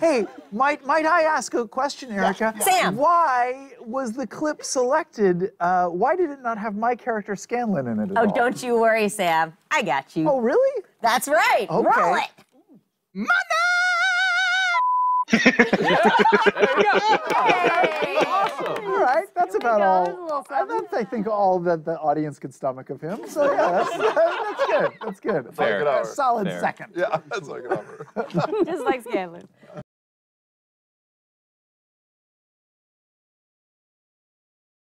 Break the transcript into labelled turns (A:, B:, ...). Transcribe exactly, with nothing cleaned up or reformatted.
A: Hey, might might I ask a question, Erica?
B: Yeah, yeah. Sam.
A: Why was the clip selected? Uh, why did it not have my character Scanlan in it at
B: Oh,
A: all?
B: don't you worry, Sam. I got you.
A: Oh, really?
B: That's right.
A: Okay.
B: Roll it.
C: Mother!
D: There you go.
B: Hey.
D: Awesome.
A: All right, that's
E: Here we
A: about
E: go.
A: all.
E: There's a little
A: I,
E: something.
A: that's, I think, all that the audience could stomach of him. So yeah, that's, that's good. That's good.
D: Fair.
A: A solid
D: Fair.
A: second.
C: Yeah, that's like an offer.
E: Just like Scanlan.